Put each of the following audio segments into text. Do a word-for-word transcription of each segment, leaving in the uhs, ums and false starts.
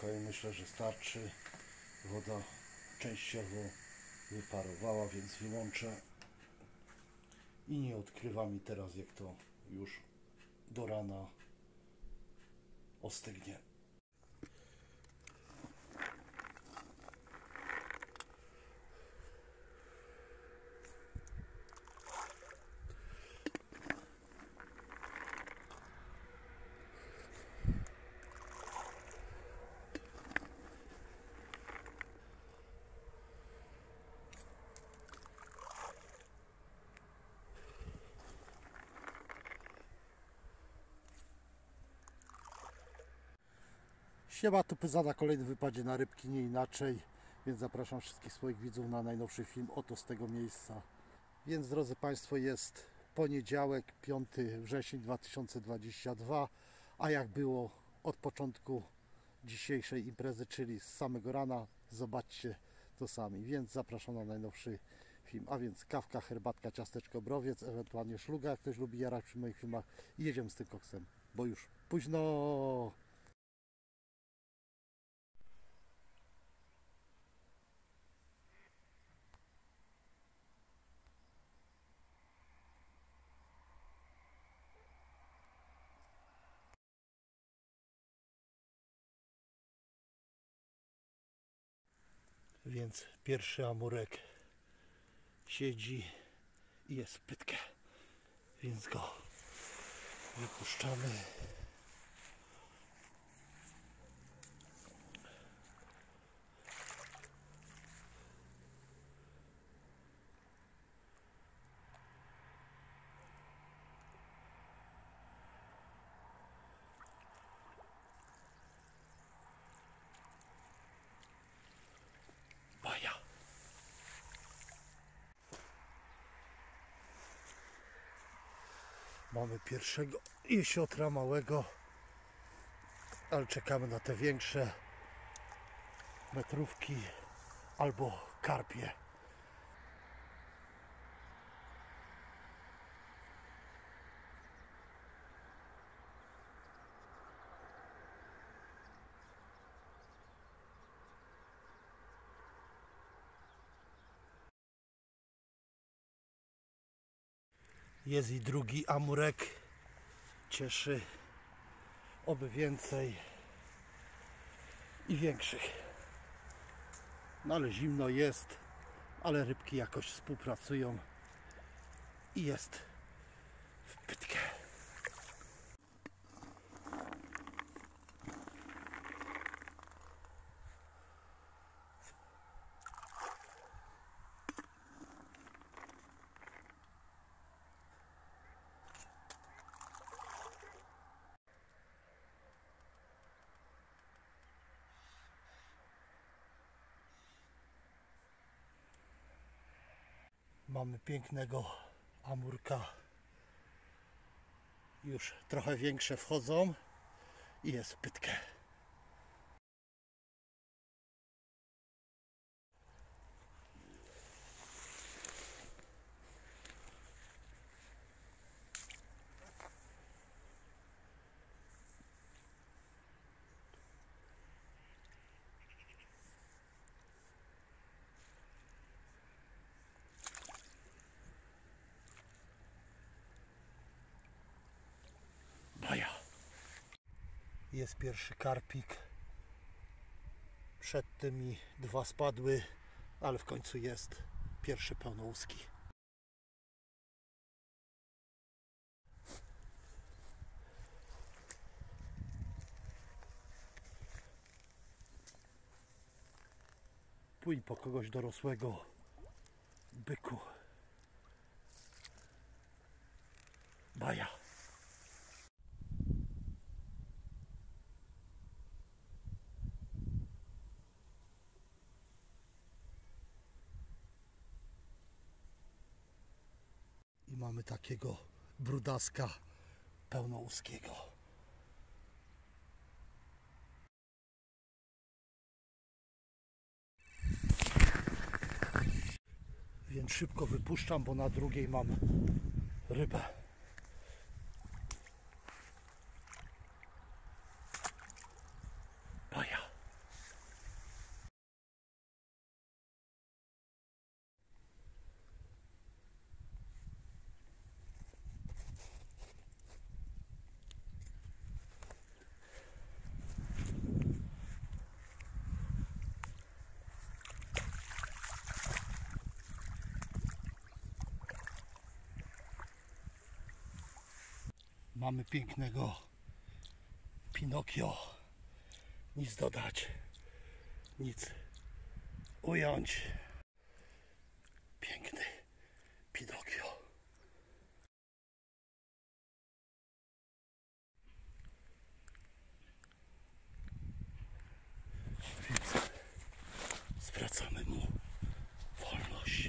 trochę i myślę, że starczy. Woda częściowo wyparowała, więc wyłączę i nie odkrywam mi teraz, jak to już do rana ostygnie. Siema, tu Pyza na kolejnym wypadzie na rybki, nie inaczej, więc zapraszam wszystkich swoich widzów na najnowszy film oto z tego miejsca. Więc drodzy Państwo, jest poniedziałek, piąty września dwa tysiące dwudziestego drugiego, a jak było od początku dzisiejszej imprezy, czyli z samego rana, zobaczcie to sami, więc zapraszam na najnowszy film, a więc kawka, herbatka, ciasteczko, browiec, ewentualnie szluga, jak ktoś lubi jarać przy moich filmach, i jedziemy z tym koksem, bo już późno. Więc pierwszy amurek siedzi i jest w pytkę, więc go wypuszczamy. Baja. Mamy pierwszego jesiotra małego, ale czekamy na te większe metrówki albo karpie. Jest i drugi amurek, cieszy, oby więcej i większych. No ale zimno jest, ale rybki jakoś współpracują i jest w pytkę. Mamy pięknego amurka, już trochę większe wchodzą i jest w pytkę. Baja. Jest pierwszy karpik. Przed tym mi dwa spadły, ale w końcu jest pierwszy pełnołuski. Płyń po kogoś dorosłego, byku. Baja. I mamy takiego brudaska pełnołuskiego. Więc szybko wypuszczam, bo na drugiej mam rybę. Baja. Mamy pięknego Pinokio. Nic dodać, nic ująć. Piękny Pinokio. Więc zwracamy mu wolność.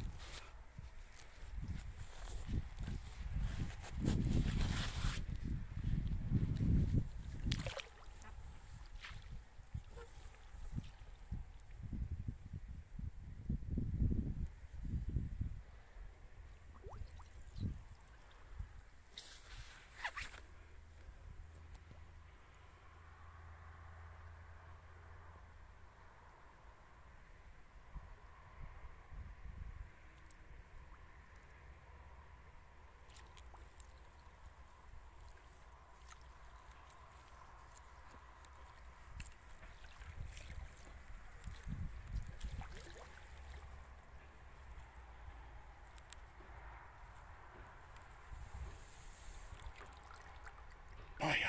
Baja.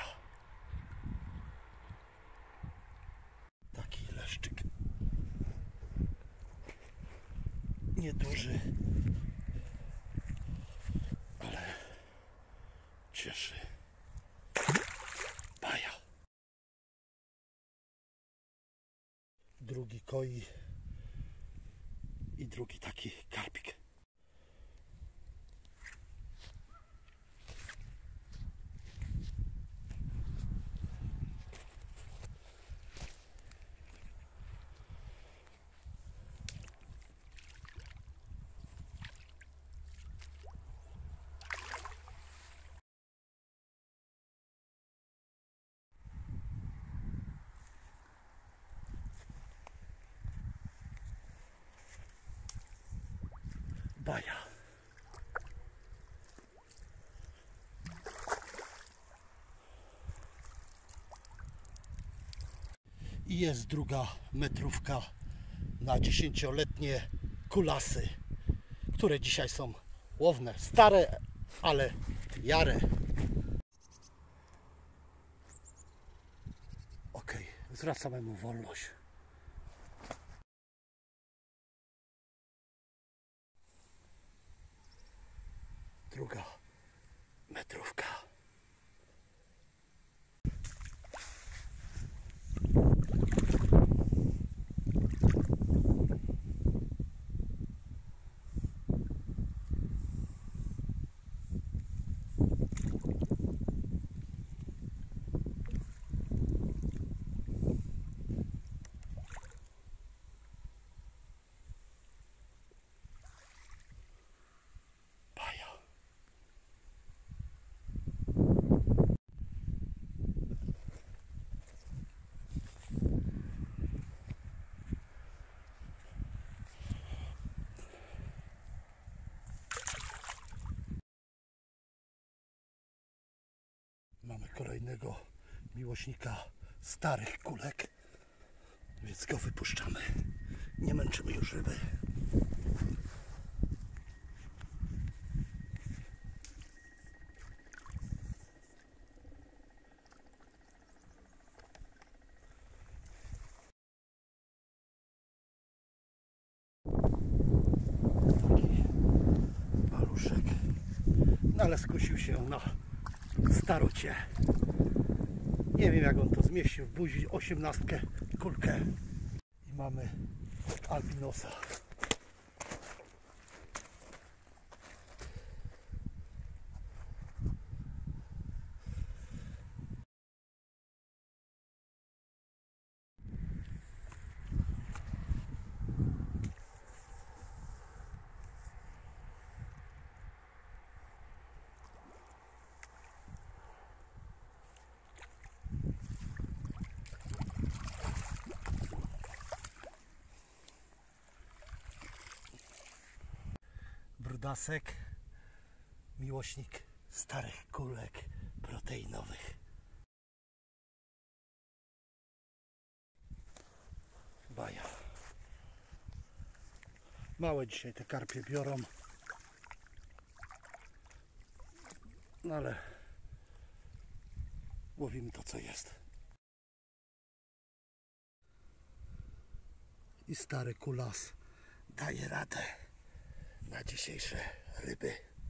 Taki leszczyk. Nieduży, ale cieszy. Baja. Drugi koi i drugi taki karpik. Baja. I jest druga metrówka na dziesięcioletnie kulasy, które dzisiaj są łowne. Stare, ale jare. Ok, zwracamy mu wolność. Druga metrówka. Mamy kolejnego miłośnika starych kulek, więc go wypuszczamy. Nie męczymy już ryby. Taki maluszek, no ale skusił się na starocie. Nie wiem, jak on to zmieścił w buzi, osiemnastkę kulkę. I mamy albinosa. Brudasek, miłośnik starych kulek proteinowych. Baja. Małe dzisiaj te karpie biorą, no ale łowimy to, co jest. I stary kulas daje radę na dzisiejsze ryby.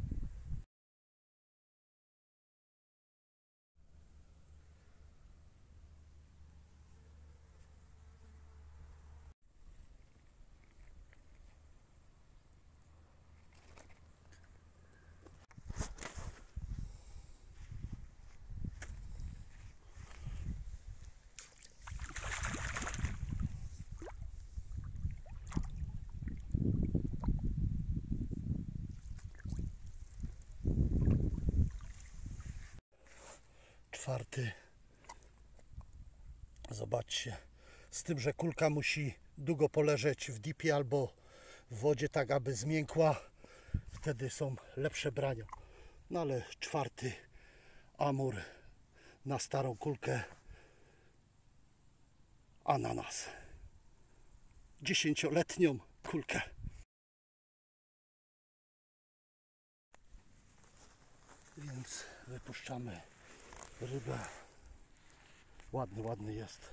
Czwarty. Zobaczcie. Z tym, że kulka musi długo poleżeć w dipie albo w wodzie, tak aby zmiękła. Wtedy są lepsze brania. No ale czwarty amur na starą kulkę. Ananas. Dziesięcioletnią kulkę. Więc wypuszczamy rybę. Ładny, ładny jest.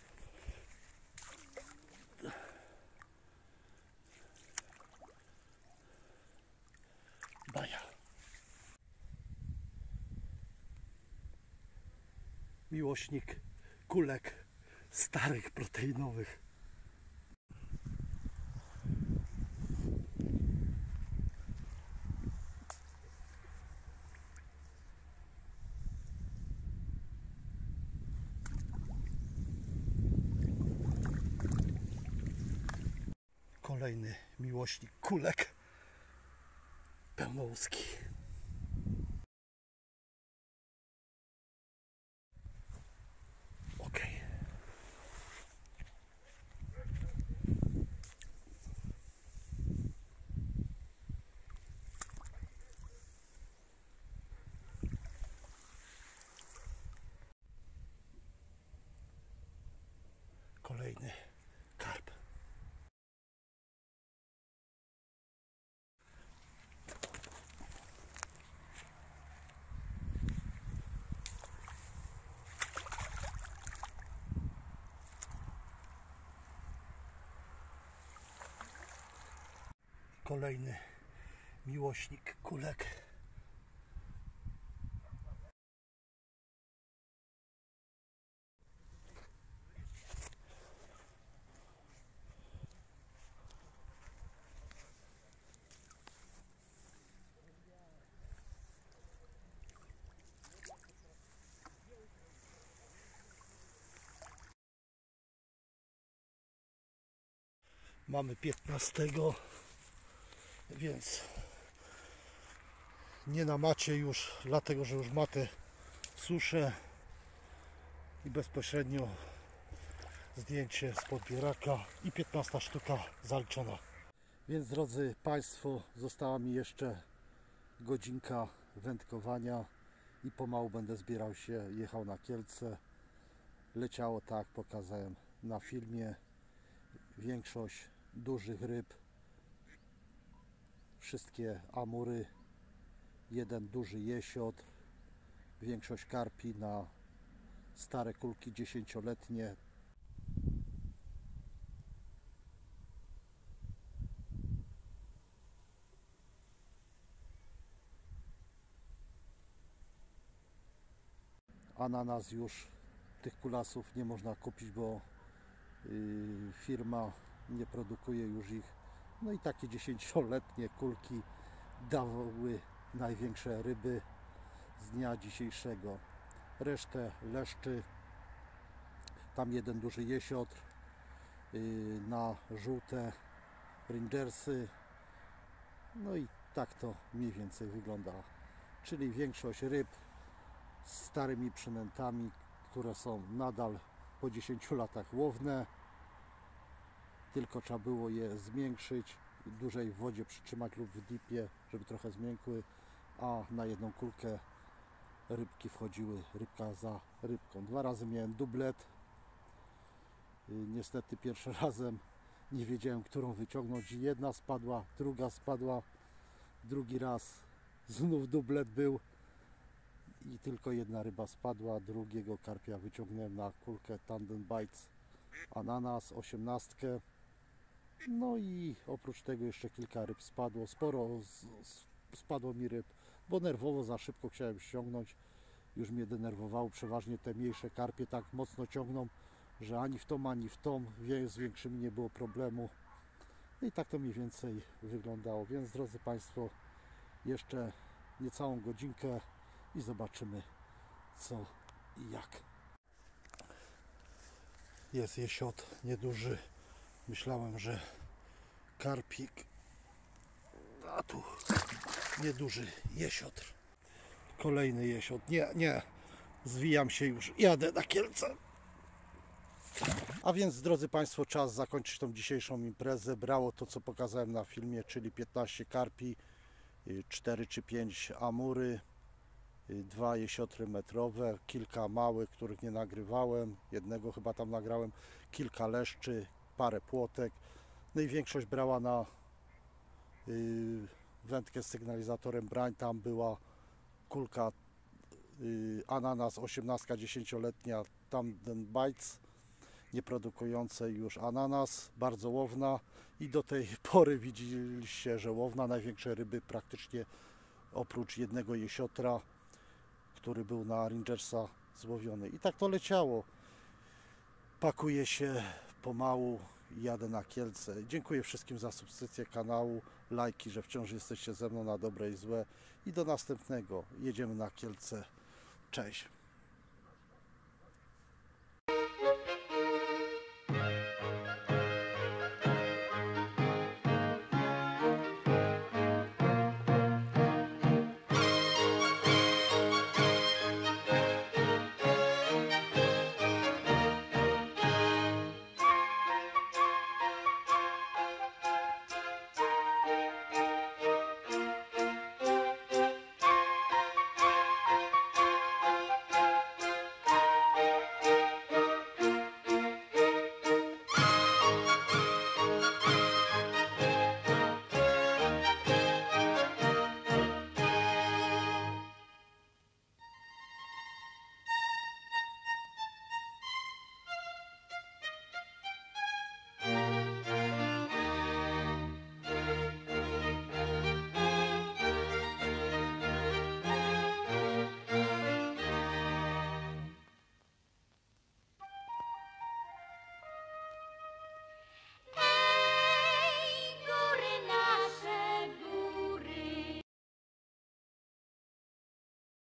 Baja. Miłośnik kulek starych, proteinowych. Kolejny miłośnik kulek pełnołuski. Ok. Kolejny karp. Kolejny miłośnik kulek. Mamy piętnastego, więc nie na macie już, dlatego że już matę suszę i bezpośrednio zdjęcie z podbieraka i piętnasta sztuka zaliczona. Więc drodzy Państwo, została mi jeszcze godzinka wędkowania i pomału będę zbierał się, jechał na Kielce. Leciało tak, pokazałem na filmie. Większość dużych ryb, wszystkie amury, jeden duży jesiotr, większość karpi na stare kulki dziesięcioletnie. Ananas już, tych kulasów nie można kupić, bo yy, firma nie produkuje już ich. No i takie dziesięcioletnie kulki dawały największe ryby z dnia dzisiejszego. Resztę leszczy, tam jeden duży jesiotr, yy, na żółte rangersy. No i tak to mniej więcej wygląda. Czyli większość ryb z starymi przynętami, które są nadal po dziesięciu latach łowne, tylko trzeba było je zmiękczyć, dłużej w wodzie przytrzymać lub w dipie, żeby trochę zmiękły, a na jedną kulkę rybki wchodziły, rybka za rybką. Dwa razy miałem dublet. Niestety pierwszym razem nie wiedziałem, którą wyciągnąć. Jedna spadła, druga spadła, drugi raz znów dublet był. i tylko jedna ryba spadła. Drugiego karpia wyciągnąłem na kulkę Tandem Bites Ananas osiemnastkę. No i oprócz tego jeszcze kilka ryb spadło. Sporo z, z, spadło mi ryb, bo nerwowo za szybko chciałem ściągnąć. Już mnie denerwowało. Przeważnie te mniejsze karpie tak mocno ciągną, że ani w tą, ani w tą. Z większymi nie było problemu. No i tak to mniej więcej wyglądało. Więc drodzy Państwo, jeszcze niecałą godzinkę i zobaczymy co i jak. Jest jesiot nieduży. Myślałem, że karpik, a tu nieduży jesiotr. Kolejny jesiot. Nie, nie. Zwijam się już. Jadę na Kielce. A więc, drodzy Państwo, czas zakończyć tą dzisiejszą imprezę. Brało to, co pokazałem na filmie, czyli piętnaście karpi, cztery czy pięć amury, dwa jesiotry metrowe, kilka małych, których nie nagrywałem. Jednego chyba tam nagrałem, kilka leszczy, parę płotek. No i większość brała na yy, wędkę z sygnalizatorem brań. Tam była kulka yy, Ananas osiemnastka dziesięcioletnia Tandem Bites, nieprodukujące już ananas, bardzo łowna i do tej pory widzieliście, że łowna. Największe ryby praktycznie oprócz jednego jesiotra, który był na Rangersa złowiony. I tak to leciało. Pakuję się pomału i jadę na Kielce. Dziękuję wszystkim za subskrypcję kanału, lajki, że wciąż jesteście ze mną na dobre i złe. I do następnego. Jedziemy na Kielce. Cześć.